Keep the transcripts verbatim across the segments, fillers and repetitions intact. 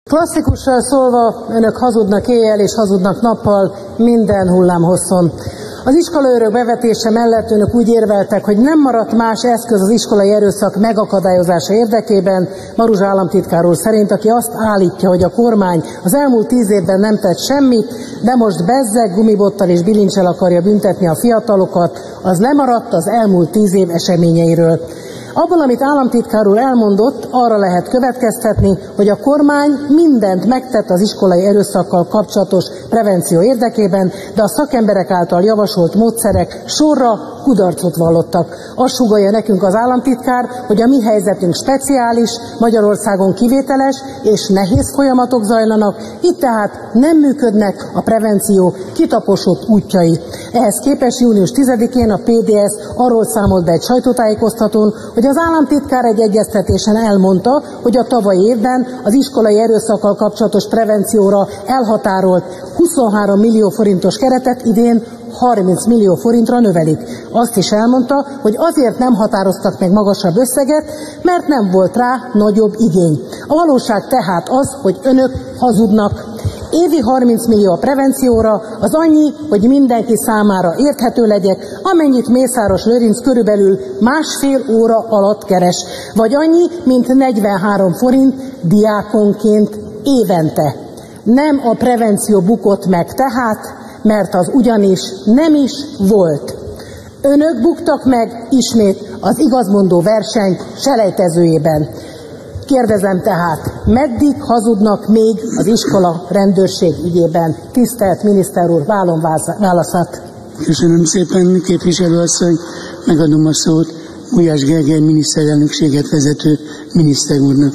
Klasszikusan szólva, önök hazudnak éjjel és hazudnak nappal minden hullámhosszon. Az iskolaőrök bevetése mellett önök úgy érveltek, hogy nem maradt más eszköz az iskolai erőszak megakadályozása érdekében, Maruzsa államtitkár úr szerint, aki azt állítja, hogy a kormány az elmúlt tíz évben nem tett semmit, de most bezzeg, gumibottal és bilincsel akarja büntetni a fiatalokat, az lemaradt az elmúlt tíz év eseményeiről. Abból, amit államtitkár úr elmondott, arra lehet következtetni, hogy a kormány mindent megtett az iskolai erőszakkal kapcsolatos prevenció érdekében, de a szakemberek által javasolt módszerek sorra kudarcot vallottak. Azt sugallja nekünk az államtitkár, hogy a mi helyzetünk speciális, Magyarországon kivételes és nehéz folyamatok zajlanak, itt tehát nem működnek a prevenció kitaposott útjai. Ehhez képest június tizedikén a pé dé es arról számolt be egy sajtótájékoztatón, hogy az államtitkár egy egyeztetésen elmondta, hogy a tavalyi évben az iskolai erőszakkal kapcsolatos prevencióra elhatárolt huszonhárom millió forintos keretet idén harminc millió forintra növelik. Azt is elmondta, hogy azért nem határoztak meg magasabb összeget, mert nem volt rá nagyobb igény. A valóság tehát az, hogy önök hazudnak. Évi harminc millió a prevencióra, az annyi, hogy mindenki számára érthető legyek, amennyit Mészáros Lőrinc körülbelül másfél óra alatt keres, vagy annyi, mint negyvenhárom forint diákonként évente. Nem a prevenció bukott meg tehát, mert az ugyanis nem is volt. Önök buktak meg ismét az igazmondó verseny selejtezőjében. Kérdezem tehát, meddig hazudnak még az iskola rendőrség ügyében? Tisztelt miniszter úr, vállom válaszát. Köszönöm szépen, képviselőasszony. Megadom a szót Gulyás Gergely miniszterelnökséget vezető miniszter úrnak.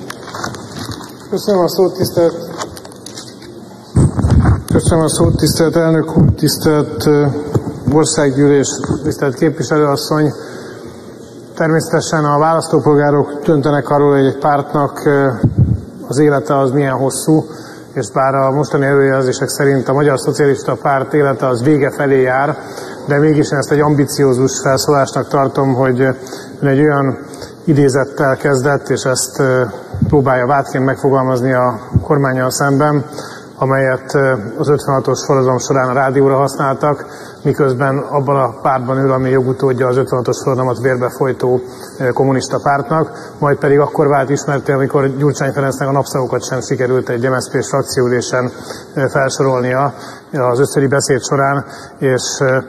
Köszönöm a szót, tisztelt Köszönöm a szót, tisztelt elnök úr, tisztelt országgyűlés, tisztelt képviselőasszony. Természetesen a választópolgárok döntenek arról, hogy egy pártnak az élete az milyen hosszú, és bár a mostani előjelzések szerint a Magyar Szocialista Párt élete az vége felé jár, de mégis én ezt egy ambiciózus felszólásnak tartom, hogy ön egy olyan idézettel kezdett, és ezt próbálja vádként megfogalmazni a kormánnyal szemben, amelyet az ötvenhatos forradalom során a rádióra használtak, miközben abban a pártban ül, ami jogutódja az ötvenhatos forradalmat vérbe folytó kommunista pártnak, majd pedig akkor vált ismerté, amikor Gyurcsány Ferencnek a napszagokat sem sikerült egy em es zé pés frakcióülésen felsorolnia az összödi beszéd során, és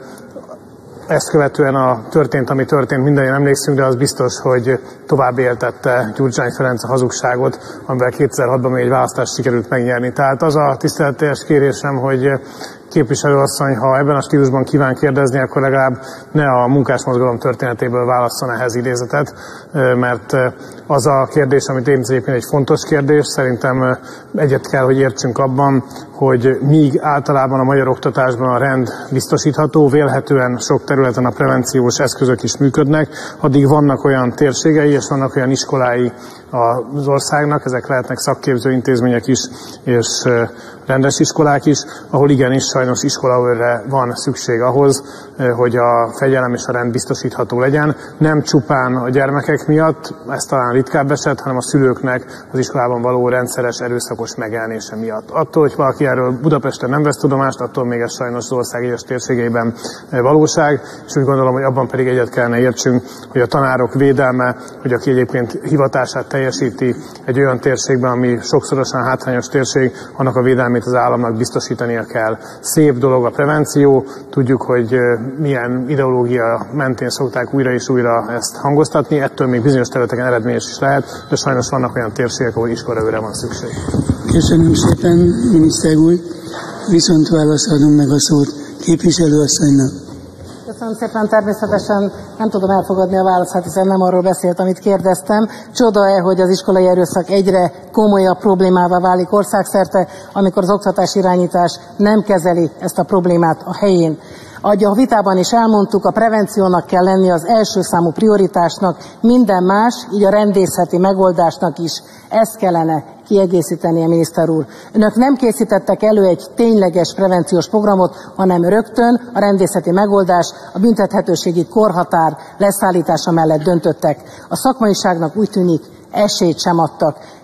ezt követően a történt, ami történt, mindannyian emlékszünk, de az biztos, hogy tovább éltette Gyurcsány Ferenc a hazugságot, amivel kétezer-hatban még egy választást sikerült megnyerni. Tehát az a tiszteletteljes kérésem, hogy képviselőasszony, ha ebben a stílusban kíván kérdezni, akkor legalább ne a munkásmozgalom történetéből válasszon ehhez idézetet, mert az a kérdés, amit én egyébként egy fontos kérdés, szerintem egyet kell, hogy értsünk abban, hogy míg általában a magyar oktatásban a rend biztosítható, vélhetően sok területen a prevenciós eszközök is működnek, addig vannak olyan térségei és vannak olyan iskolái az országnak, ezek lehetnek szakképző intézmények is, és rendes iskolák is, ahol igenis sajnos iskolaőrre van szükség ahhoz, hogy a fegyelem és a rend biztosítható legyen. Nem csupán a gyermekek miatt, ez talán ritkább eset, hanem a szülőknek az iskolában való rendszeres erőszakos megjelenése miatt. Attól, hogy valaki erről Budapesten nem vesz tudomást, attól még ez sajnos az ország egyes térségeiben valóság, és úgy gondolom, hogy abban pedig egyet kellene értsünk, hogy a tanárok védelme, hogy aki egyébként hivatását teljesíti egy olyan térségben, ami sokszorosan hátrányos térség, annak a védelmét az államnak biztosítania kell. Szép dolog a prevenció, tudjuk, hogy milyen ideológia mentén szokták újra és újra ezt hangoztatni, ettől még bizonyos területeken eredményes is lehet, de sajnos vannak olyan térségek, ahol iskolaőrre van szükség. Köszönöm szépen, miniszter úr. Viszont választ adom meg a szót képviselőasszonynak. Köszönöm szépen, természetesen nem tudom elfogadni a válaszát, hiszen nem arról beszélt, amit kérdeztem. Csoda-e, hogy az iskolai erőszak egyre komolyabb problémává válik országszerte, amikor az oktatási irányítás nem kezeli ezt a problémát a helyén. Ahogy a vitában is elmondtuk, a prevenciónak kell lenni az első számú prioritásnak, minden más, így a rendészeti megoldásnak is ezt kellene kiegészíteni, a miniszter úr. Önök nem készítettek elő egy tényleges prevenciós programot, hanem rögtön a rendészeti megoldás, a büntethetőségi korhatár leszállítása mellett döntöttek. A szakmaiságnak úgy tűnik, esélyt sem adtak.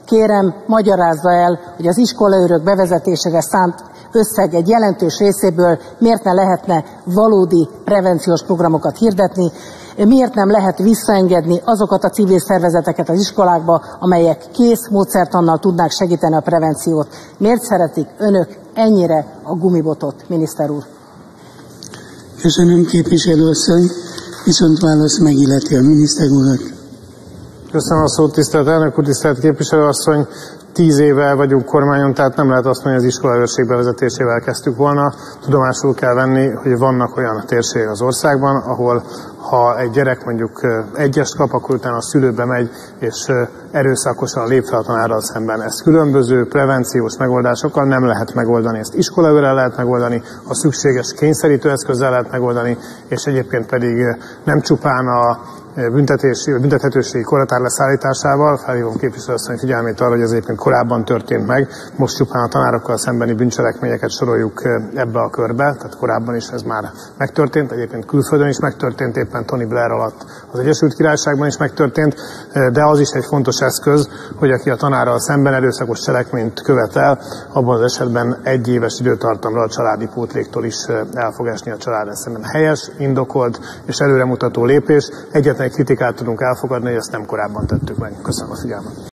Kérem, magyarázza el, hogy az iskolaőrök bevezetésére szánt összeg egy jelentős részéből miért ne lehetne valódi prevenciós programokat hirdetni, miért nem lehet visszaengedni azokat a civil szervezeteket az iskolákba, amelyek kész módszertannal tudnák segíteni a prevenciót. Miért szeretik önök ennyire a gumibotot, miniszter úr? Köszönöm, képviselőasszony, viszont válasz megilleti a miniszter urat. Köszönöm a szót, tisztelt elnök úr, tisztelt képviselőasszony. Tíz éve vagyunk kormányon, tehát nem lehet azt mondani, hogy az iskolaőrség bevezetésével kezdtük volna. Tudomásul kell venni, hogy vannak olyan térségek az országban, ahol ha egy gyerek mondjuk egyest kap, akkor utána a szülőbe megy, és erőszakosan lép fel a tanárral szemben. Ezt különböző prevenciós megoldásokkal nem lehet megoldani. Ezt iskolaőrrel lehet megoldani, a szükséges kényszerítő eszközzel lehet megoldani, és egyébként pedig nem csupán a büntetési, vagy büntethetőségi korhatár leszállításával. Felhívom képviselőasszony figyelmét arra, hogy ez egyébként korábban történt meg. Most csupán a tanárokkal szembeni bűncselekményeket soroljuk ebbe a körbe, tehát korábban is ez már megtörtént, egyébként külföldön is megtörtént, éppen Tony Blair alatt az Egyesült Királyságban is megtörtént, de az is egy fontos eszköz, hogy aki a tanárral szemben erőszakos cselekményt követel, abban az esetben egy éves időtartamra a családi pótléktól is el fog esni a családra. Szerintem helyes, indokolt és előremutató lépés. Egyetlen egy kritikát tudunk elfogadni, hogy ezt nem korábban tettük meg. Köszönöm a figyelmet.